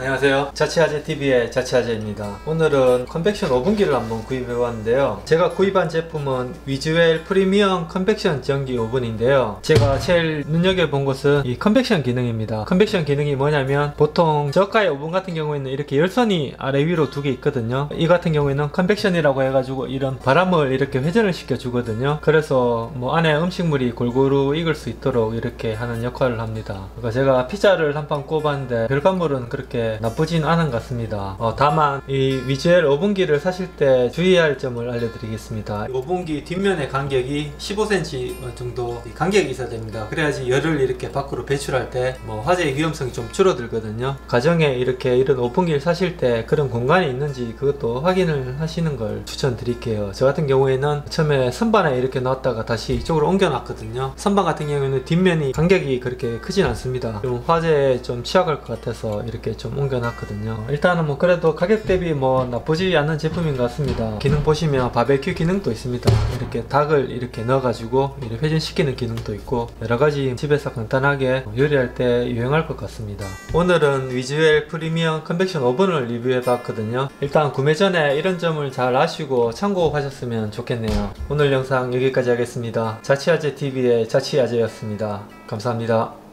안녕하세요. 자취아재TV의 자취아재입니다. 오늘은 컨벡션 오븐기를 한번 구입해봤는데요. 제가 구입한 제품은 위즈웰 프리미엄 컨벡션 전기 오븐인데요. 제가 제일 눈여겨본 것은 이 컨벡션 기능입니다. 컨벡션 기능이 뭐냐면 보통 저가의 오븐 같은 경우에는 이렇게 열선이 아래 위로 두 개 있거든요. 이 같은 경우에는 컨벡션이라고 해가지고 이런 바람을 이렇게 회전을 시켜 주거든요. 그래서 뭐 안에 음식물이 골고루 익을 수 있도록 이렇게 하는 역할을 합니다. 그러니까 제가 피자를 한 판 구워봤는데 결과물은 그렇게 나쁘진 않은 것 같습니다. 다만 이 위즈웰 오븐기를 사실 때 주의할 점을 알려드리겠습니다. 오븐기 뒷면의 간격이 15cm 정도 간격이 있어야 됩니다. 그래야지 열을 이렇게 밖으로 배출할 때 뭐 화재의 위험성이 좀 줄어들거든요. 가정에 이렇게 이런 오븐기를 사실 때 그런 공간이 있는지 그것도 확인을 하시는 걸 추천드릴게요. 저 같은 경우에는 처음에 선반에 이렇게 놨다가 다시 이쪽으로 옮겨 놨거든요. 선반 같은 경우에는 뒷면이 간격이 그렇게 크진 않습니다. 좀 화재에 좀 취약할 것 같아서 이렇게 좀 옮겨놨거든요. 일단은 뭐 그래도 가격 대비 뭐 나쁘지 않은 제품인 것 같습니다. 기능 보시면 바베큐 기능도 있습니다. 이렇게 닭을 이렇게 넣어가지고 이렇게 회전시키는 기능도 있고 여러가지 집에서 간단하게 요리할 때 유용할 것 같습니다. 오늘은 위즈웰 프리미엄 컨벡션 오븐을 리뷰해봤거든요. 일단 구매 전에 이런 점을 잘 아시고 참고하셨으면 좋겠네요. 오늘 영상 여기까지 하겠습니다. 자취아재TV의 자취아재였습니다. 감사합니다.